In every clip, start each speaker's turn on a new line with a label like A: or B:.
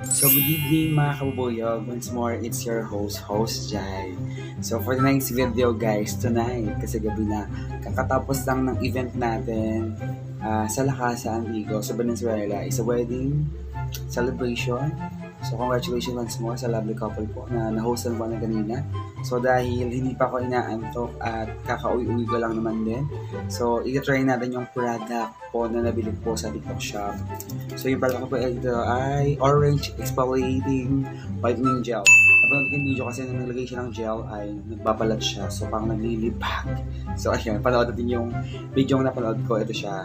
A: So good evening mga kabubuyog. Once more, it's your host Jai. So for the next video guys, tonight, kasi gabi na, kakatapos lang ng event natin sa Lakasan, Antigo, sa Valenzuela. Is a wedding celebration. So congratulations once more sa lovely couple po na na-hostan ko na kanina. So dahil hindi pa ako inaantok at kakauwi-uwi ko lang naman din. So i-try natin yung product po na nabili po sa TikTok shop. So yung product ko po ito ay Orange Exfoliating Whitening Gel. Napanood ko yung video kasi nung naglagay siya ng gel ay nagbabalat siya. So parang naglilibag. So ayun, panood natin yung video na napanood ko. Ito siya.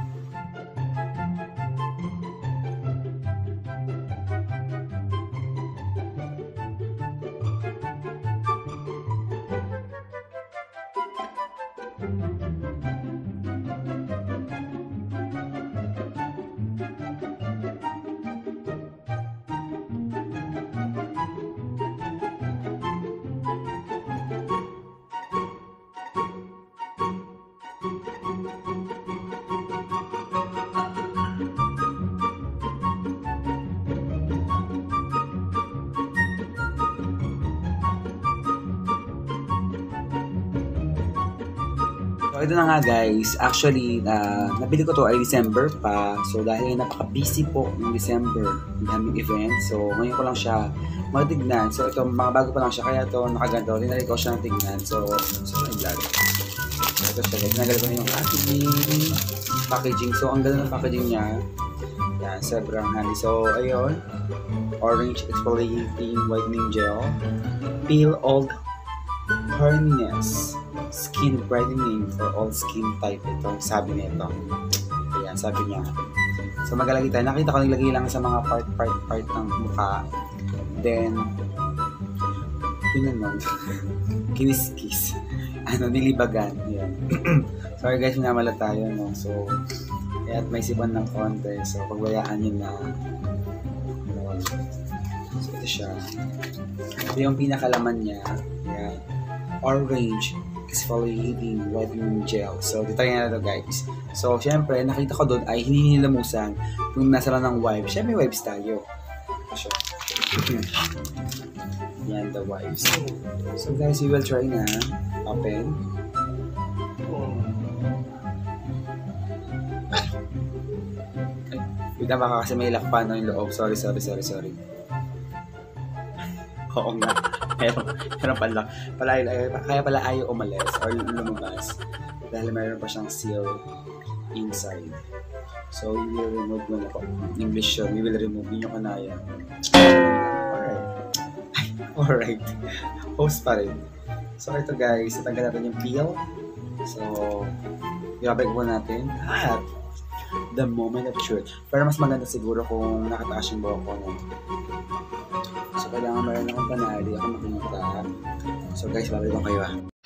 A: So ito na nga guys, actually nabili ko to ay December pa. So dahil napaka-busy po ng December, ang daming event. So ngayon ko lang siya matignan. So ito, mga bago pa lang siya, kaya to nakaganto. Tinalik ko siya ng tignan. So yung vlog. So ito siya guys, tinagal ko na yung packaging. So ang ganda ng packaging niya. Yan, sobrang handy. So ayun, Orange Exfoliating Whitening Gel. Peel Old Horniness Skin Brightening for all skin type. Ito sabi nito. Ayan, sabi niya. So magalagay tayo. Nakita ko naglagay lang sa mga part ng mukha. Then pinanong kinis-kiss. Nilibagan. Ayan. Sorry guys, minamala tayo, no? So at may siban ng konti. So pagbayaan nyo na. So ito siya. Ito yung pinakalaman niya. Ayan. Orange Exfoliating Whitening Gel. So, titry na ito guys. So, syempre, nakita ko doon ay hindi nilamusan kung nasa lang ng wipes. Syempre, wipes tayo. So, yan, the wipes. So, guys, we will try na. Open. Wait na baka kasi may lakpan yung loob. Sorry. Oo nga. Meron pala. Kaya pala ayaw umalis or lumabas. Dahil meron pa siyang seal inside. So, we will remove muna po. English yun. We will remove. Yun yung kanaya. Alright. Host pa rin. So, ito guys. Natanggal natin yung peel. So, ilapay ko natin. At the moment of truth. Pero mas maganda siguro kung nakataas yung buhok ko. No? So, kailangan meron akong panali, ako makinita. So, guys, babalik ko kayo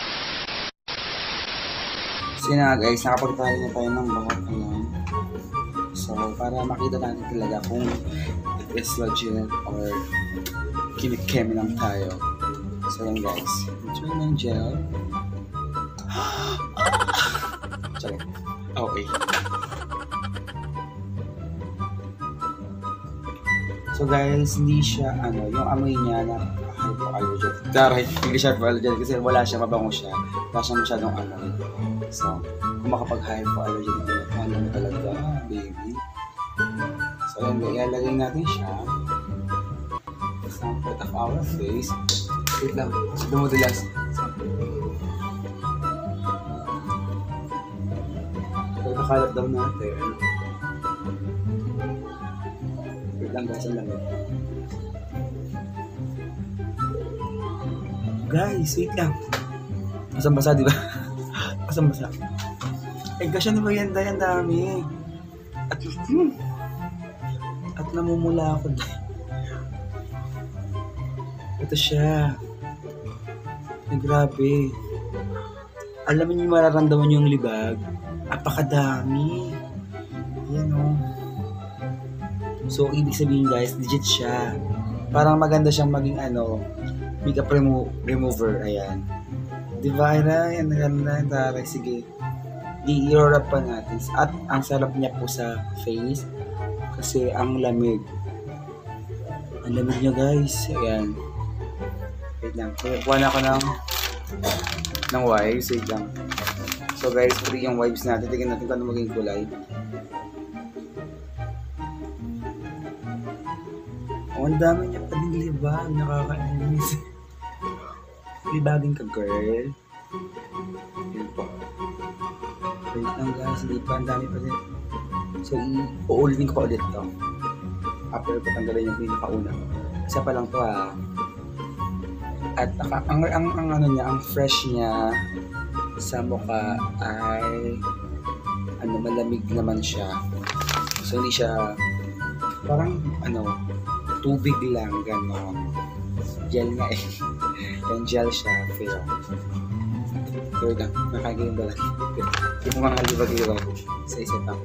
A: So, yun na guys, nakapagtali na tayo ng buhok. Ayan. So, para makita natin talaga kung it is legit or kinikeme lang tayo. So, yun guys. Try ng gel. Sorry. Okay. So guys, hindi siya, yung amoy niya na hypoallergenic. Hindi siya hypoallergenic kasi wala siya, mabango siya. Wala siya masyadong amoy. So, kung makapag-hypoallergenic, ano mo talaga, baby. So, yun, ilalagay natin siya. Some part of our face. Wait lang, dumudulas. So, nakalat daw natin. Guys, guys, wait lang. Basang-basa, di ba? Basang-basa. Eh, kasi ano ba yan? Ang dami. At namumula ako. Ito siya. Ay, grabe. Alam niyo mararamdaman yung libag. Apakadami. Yan o. So, ibig sabihin guys, legit siya. Parang maganda siyang maging makeup remover. Ayan. Diba? Ayan, naganda. Sige. I-wrap pa natin. At ang sarap niya po sa face. Kasi ang lamig. Ang lamig nyo guys. Ayan. Wait lang. Kuha na ako ng wipes. Wait lang. So guys, ito yung wipes natin. Tignan natin kung ano maging kulay. Oh, ang dami niya pa din libag. Nakakainis. Libagin ka, girl. Yun po. Wait lang guys. Hindi pa. Ang dami pa din. So, uulitin ko pa ulit to. After ko tanggalin yung pinakauna. Isa pa lang to ha. At ang ano niya, ang fresh niya sa mukha ay malamig naman siya. So, hindi siya parang tubig lang, gano'n. Gel nga eh. Yung gel siya, pero lang, nakagawin ba lang. Hindi mo mga libag-libag sa isa pa.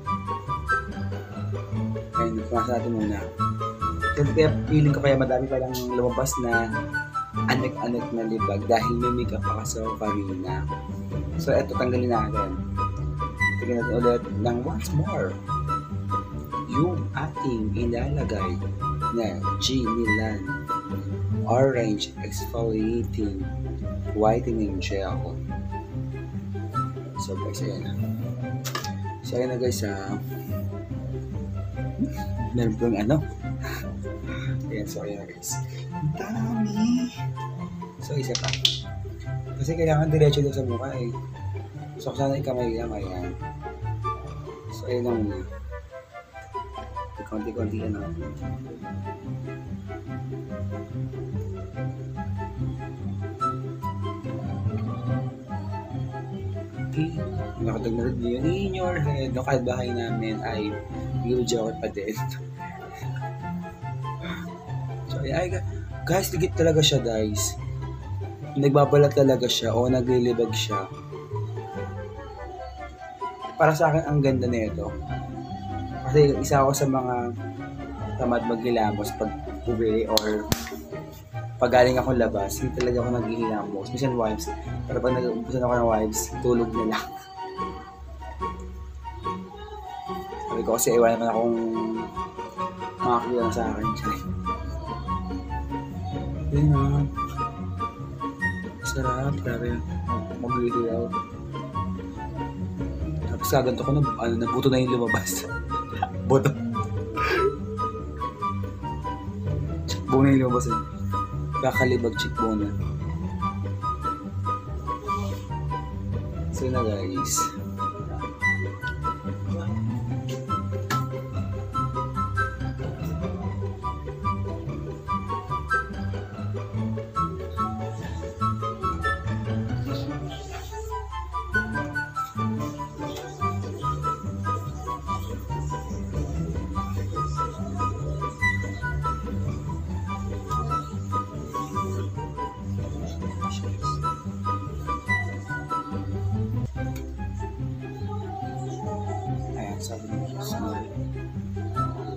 A: Ayun, pumasa natin muna. Kaya feeling ko kaya madami pa lang lumabas na anek-anek na libag dahil may makeup pa sa Farina. So, eto, tanggalin natin. Tignan natin ulit ng once more. Yung ating ilalagay na G-Milan Orange Exfoliating Whitening Gel. So guys, ayan na. So ayan na guys, meron pong ayan, so ayan na guys. Ang dami! So isa pa. Kasi kailangan diretso daw sa mukha eh. So sana ikamay lang, ayan. So ayan na muna. Konti-konti yan ako. Okay. Nakatag na yun in your head. No, kahit bahay namin ay blue jacket pa din. So, guys, ligit talaga siya, guys. Nagbabalat talaga siya o naglilibag siya. Para sa akin, ang ganda nito. Kasi isa ako sa mga tamad maghilamos pag uwi or pag galing akong labas, hindi talaga ako naghihilamos. Minsan wipes, pero pag nag-umpusan ako ng wipes, tulog na lang. Sabi ko kasi iwan naman akong makakita na sa akin. Yun na. Sarap, grabe. Mag-ihilaw. Tapos kaganto ko na buto na yung lumabas. Boto. Cheekbone na yung lumabas eh. Kakalibag cheekbone na. So na guys. Sabi niya, sorry.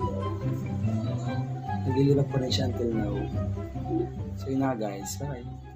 A: Naglilibag pa rin siya until now. So yun na guys, bye.